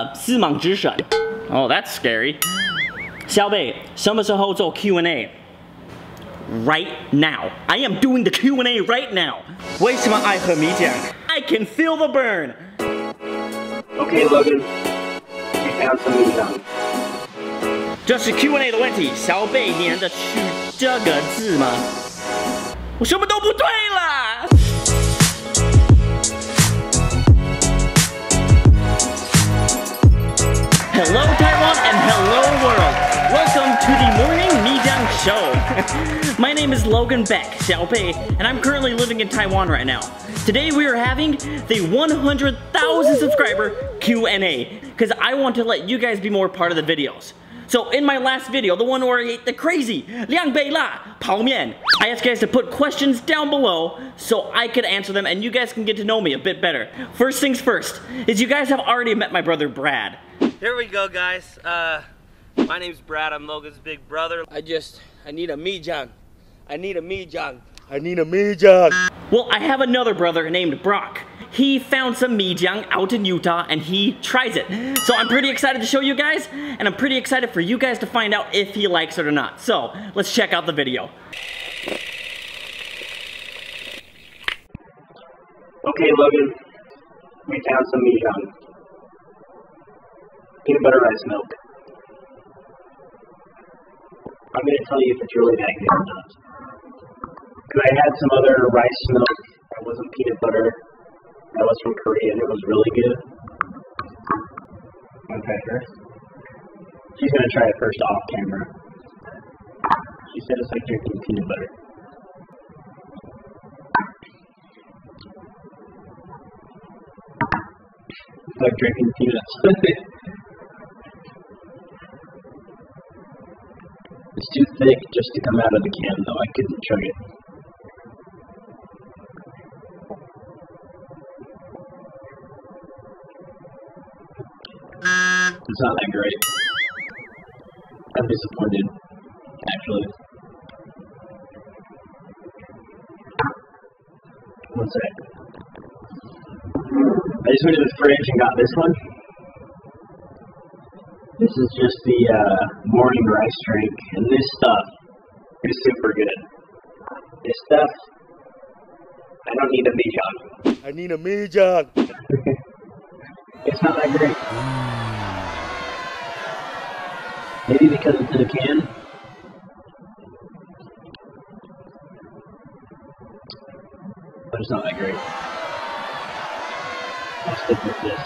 四盲之神. Oh, that's scary. 小贝，什么时候做 Q&A? Right now. I am doing the Q&A right now. 为什么爱喝米浆? I can feel the burn. Okay, Logan. We found some new tongue. 这是 Q&A 的问题，小贝你认得取这个字吗？我什么都不对了。Hello Taiwan and hello world. Welcome to the Morning Mijang Show. My name is Logan Beck, Xiao Bei, and I'm currently living in Taiwan right now. Today we are having the 100,000 subscriber Q&A because I want to let you guys be more part of the videos. So in my last video, the one where I ate the crazy Liang Bei La Pao Mian, I asked you guys to put questions down below so I could answer them and you guys can get to know me a bit better. First things first, is you guys have already met my brother Brad. Here we go, guys. My name's Brad. I'm Logan's big brother. I need a Mijang. I need a Mijang. I need a Mijang. Well, I have another brother named Brock. He found some Mijang out in Utah and he tries it. So I'm pretty excited to show you guys, and I'm pretty excited for you guys to find out if he likes it or not. So let's check out the video. Okay, Logan. We found some Mijang. Peanut butter rice milk. I'm going to tell you if it's really that good or not. Because I had some other rice milk that wasn't peanut butter. That was from Korea and it was really good. Want to try it first? She's going to try it first off camera. She said it's like drinking peanut butter. It's like drinking peanuts. It's too thick just to come out of the can though. I couldn't chug it. It's not that great. I'm disappointed, actually. One sec. I just went to the fridge and got this one. This is just the morning rice drink, and this stuff is super good. This stuff, I don't need a Mijang. I need a Mijang. It's not that great. Maybe because it's in a can. But it's not that great. I'll stick with this.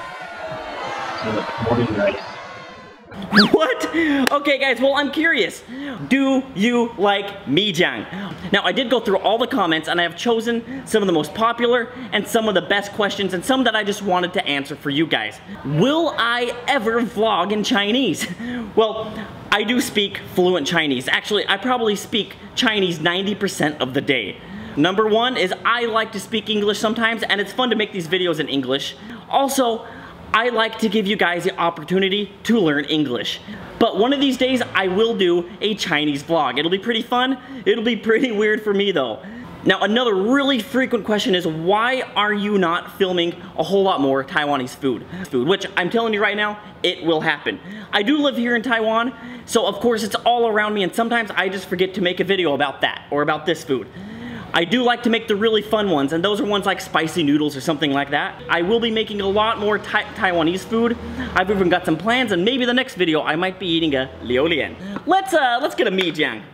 So, morning rice. What? Okay guys, well I'm curious. Do you like Mijang? Now I did go through all the comments and I have chosen some of the most popular and some of the best questions and some that I just wanted to answer for you guys. Will I ever vlog in Chinese? Well, I do speak fluent Chinese. Actually, I probably speak Chinese 90% of the day. Number one is I like to speak English sometimes and it's fun to make these videos in English. Also, I like to give you guys the opportunity to learn English. But one of these days, I will do a Chinese vlog. It'll be pretty fun. It'll be pretty weird for me though. Now, another really frequent question is why are you not filming a whole lot more Taiwanese food? Which I'm telling you right now, it will happen. I do live here in Taiwan, so of course it's all around me and sometimes I just forget to make a video about that or about this food. I do like to make the really fun ones, and those are ones like spicy noodles or something like that. I will be making a lot more Taiwanese food. I've even got some plans, and maybe the next video I might be eating a liu lian. Let's get a Mijang.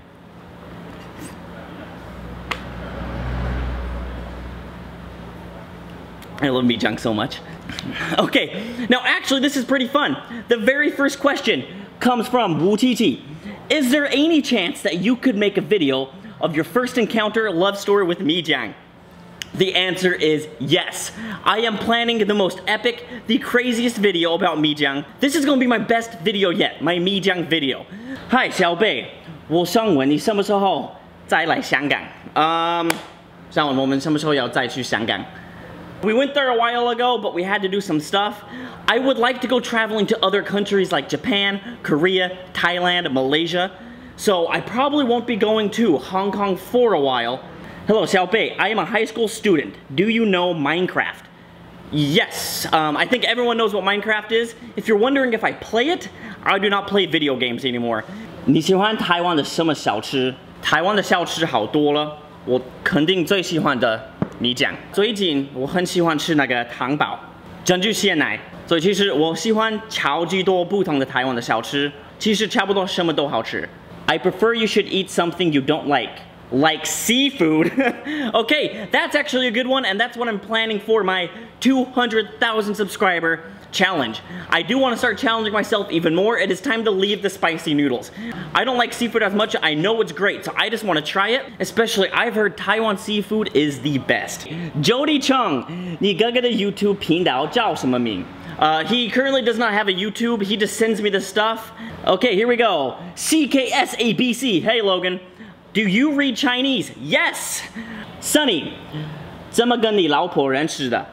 I love Mijang so much. Okay, now actually this is pretty fun. The very first question comes from Wu Chi. Is there any chance that you could make a video of your first encounter love story with Mijang? The answer is yes. I am planning the most epic, the craziest video about Mijang. This is gonna be my best video yet, my Mijang video. Hi, Xiao Bei. 我想问你什么时候再来香港？想问我们什么时候要再去香港？ We went there a while ago, but we had to do some stuff. I would like to go traveling to other countries like Japan, Korea, Thailand, Malaysia. So I probably won't be going to Hong Kong for a while. Hello, Xiao Bei. I am a high school student. Do you know Minecraft? Yes, I think everyone knows what Minecraft is. If you're wondering if I play it, I do not play video games anymore. 你喜欢台湾的什么小吃？台湾的小吃好多了，我肯定最喜欢的米酱。最近我很喜欢吃那个汤包，珍珠鲜奶。所以其实我喜欢超级多不同的台湾的小吃，其实差不多什么都好吃。I prefer you should eat something you don't like seafood. Okay, that's actually a good one, and that's what I'm planning for my 200,000 subscriber challenge. I do want to start challenging myself even more. It is time to leave the spicy noodles. I don't like seafood as much. I know it's great, so I just want to try it. Especially, I've heard Taiwan seafood is the best. Jody Chung, 你哥哥的 YouTube 频道叫什么名? He currently does not have a YouTube. He just sends me the stuff. Okay, here we go. CKSABC. Hey, Logan. Do you read Chinese? Yes! Sunny, 怎么跟你老婆认识的?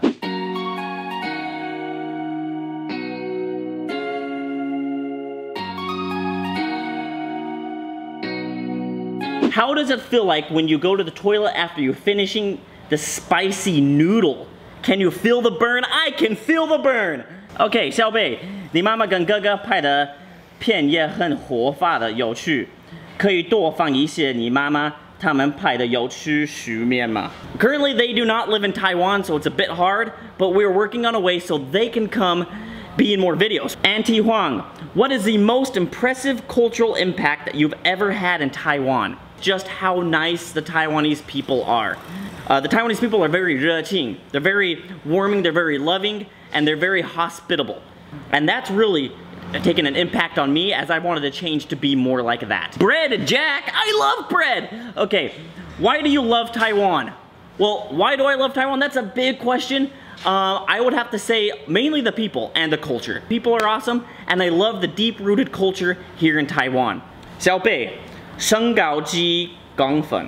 How does it feel like when you go to the toilet after you're finishing the spicy noodle? Can you feel the burn? I can feel the burn! Okay, 小贝，你妈妈跟哥哥拍的片也很活发的有趣。可以多放一些你妈妈他们拍的有趣书面吗? Currently, they do not live in Taiwan, so it's a bit hard, but we're working on a way so they can come be in more videos. Auntie Huang, what is the most impressive cultural impact that you've ever had in Taiwan? Just how nice the Taiwanese people are. The Taiwanese people are very 热情. They're very warming, they're very loving, and they're very hospitable. And that's really taken an impact on me as I wanted to change to be more like that. Bread, Jack! I love bread! Okay, why do you love Taiwan? Well, why do I love Taiwan? That's a big question. I would have to say mainly the people and the culture. People are awesome, and I love the deep-rooted culture here in Taiwan. 小贝，身高几公分?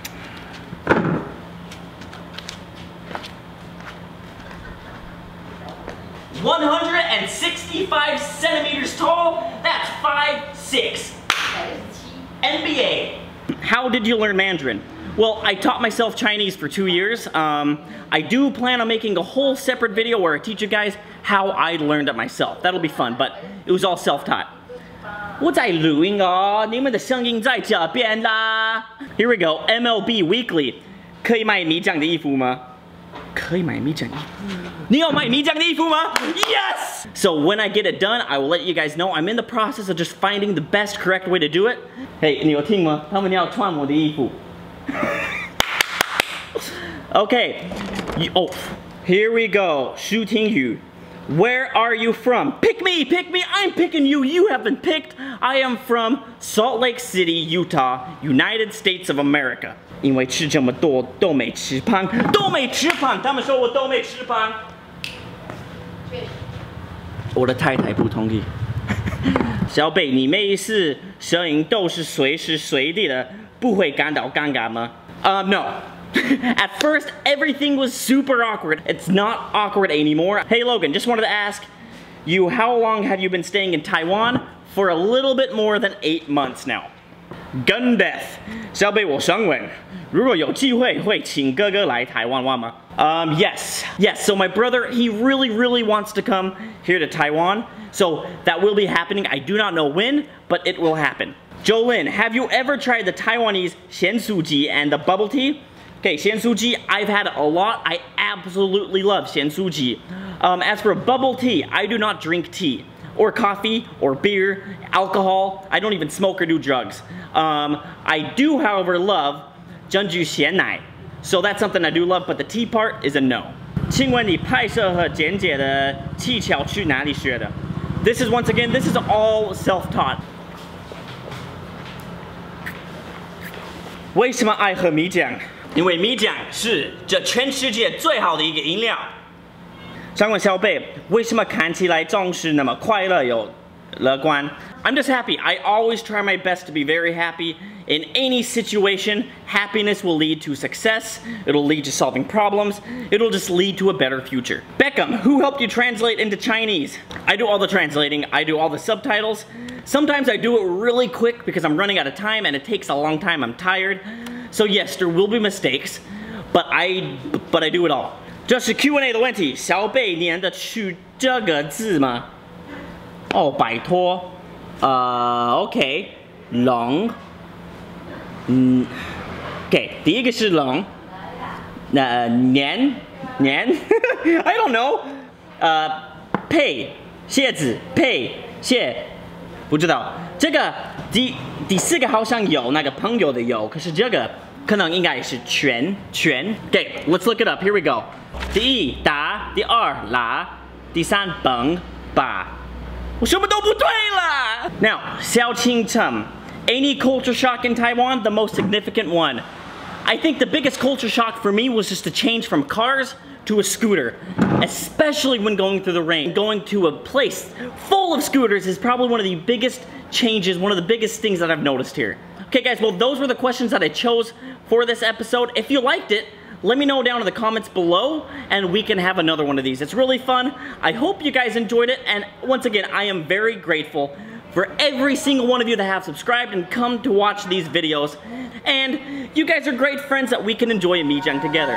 ...165 centimeters tall, that's 5'6". NBA. How did you learn Mandarin? Well, I taught myself Chinese for 2 years. I do plan on making a whole separate video where I teach you guys how I learned it myself. That'll be fun, but it was all self-taught. 我在录音哦，你们的声音在这边啦。Here we go, MLB Weekly. 可以买米酱的衣服吗? 可以买米酱衣服。你要买米酱的衣服吗? Yes! So when I get it done, I will let you guys know. I'm in the process of just finding the best correct way to do it. Hey, 你有听吗？他们要穿我的衣服。Okay. Oh, here we go. 舒廷宇. Where are you from? Pick me, pick me. I'm picking you. You have been picked. I am from Salt Lake City, Utah, United States of America. 因为吃这么多都没吃胖，都没吃胖。他们说我都没吃胖。我的太太不同意。小贝，你每一次摄影都是随时随地的，不会感到尴尬吗? No. At first, everything was super awkward. It's not awkward anymore. Hey Logan, just wanted to ask you, how long have you been staying in Taiwan? For a little bit more than 8 months now. Gundeath, 小贝我想问，如果有机会会请哥哥来台湾玩吗? Yes. So my brother, he really wants to come here to Taiwan. So that will be happening. I do not know when, but it will happen. Jolin, have you ever tried the Taiwanese 咸酥鸡 and the bubble tea? Okay, 咸酥鸡, I've had it a lot. I absolutely love 咸酥鸡. As for bubble tea, I do not drink tea, or coffee, or beer, alcohol. I don't even smoke or do drugs. I do, however, love 珍珠鲜奶. So that's something I do love, but the tea part is a no. 请问你拍摄和剪辑的技巧去哪里学的? This is, once again, this is all self-taught. 为什么爱喝米酱? 因为米酱是这全世界最好的一个饮料。想问小贝，为什么看起来总是那么快乐又乐观? I'm just happy. I always try my best to be very happy. In any situation, happiness will lead to success. It'll lead to solving problems. It'll just lead to a better future. Beckham, who helped you translate into Chinese? I do all the translating. I do all the subtitles. Sometimes I do it really quick because I'm running out of time and it takes a long time. I'm tired. So yes, there will be mistakes, but I do it all. 这是 Q&A 的问题，小贝念得出这个字吗？哦，拜托。OK， 龙。OK， 第一个是龙。年，I don't know。佩，蝎子，佩，蟹，不知道。这个第四个好像有那个朋友的有，可是这个可能应该是全。OK，let's look it up. Here we go. 第一打，第二拉，第三蹦把，我什么都不对了。Now， Xiao Qing Tum, any culture shock in Taiwan? The most significant one. I think the biggest culture shock for me was just the change from cars to a scooter, especially when going through the rain. Going to a place full of scooters is probably one of the biggest changes, one of the biggest things that I've noticed here. Okay guys, well those were the questions that I chose for this episode. If you liked it, let me know down in the comments below and we can have another one of these. It's really fun. I hope you guys enjoyed it, and once again, I am very grateful for every single one of you that have subscribed and come to watch these videos. And you guys are great friends that we can enjoy Mijang together.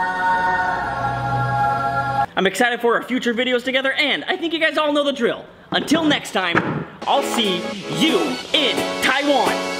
I'm excited for our future videos together, and I think you guys all know the drill. Until next time, I'll see you in Taiwan.